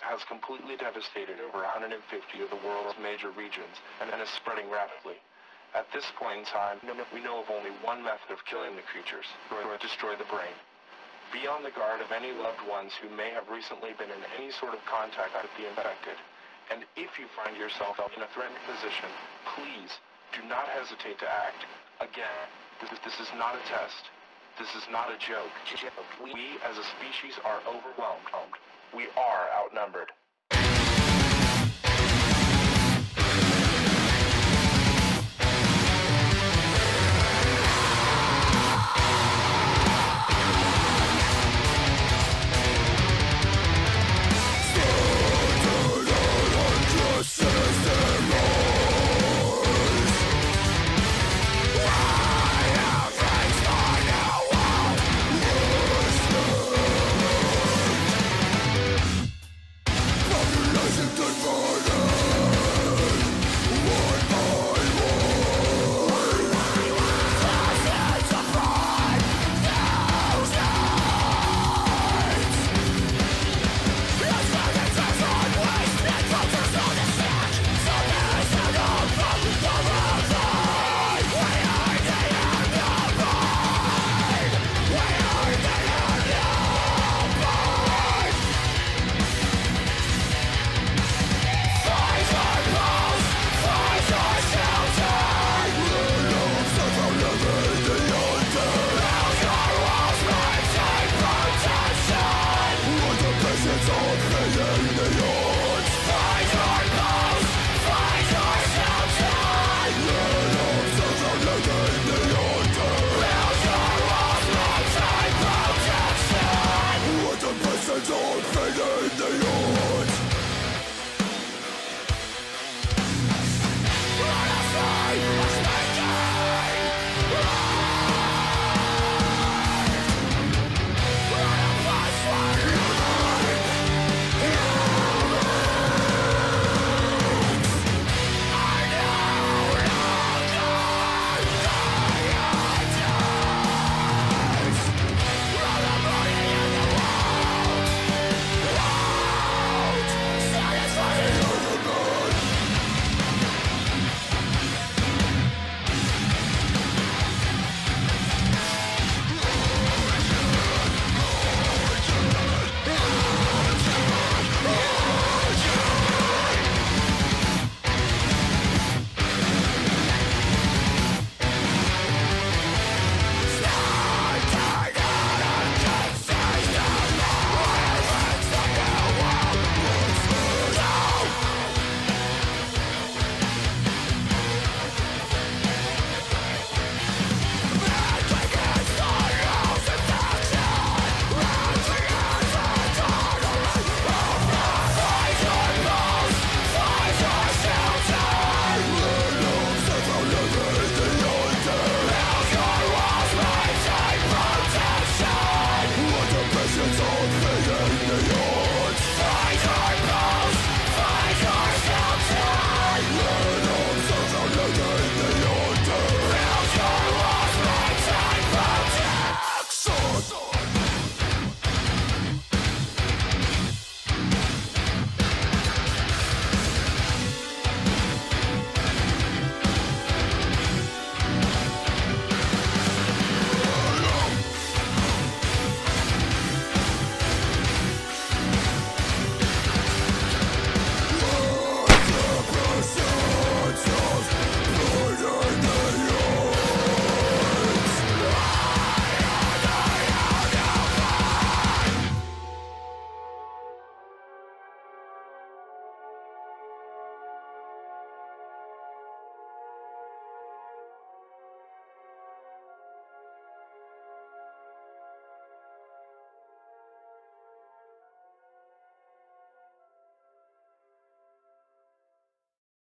has completely devastated over 150 of the world's major regions and is spreading rapidly. At this point in time, we know of only one method of killing the creatures: destroy the brain. Be on the guard of any loved ones who may have recently been in any sort of contact with the infected. And if you find yourself in a threatened position, please do not hesitate to act. Again, this is not a test. This is not a joke. We as a species are overwhelmed. We are outnumbered.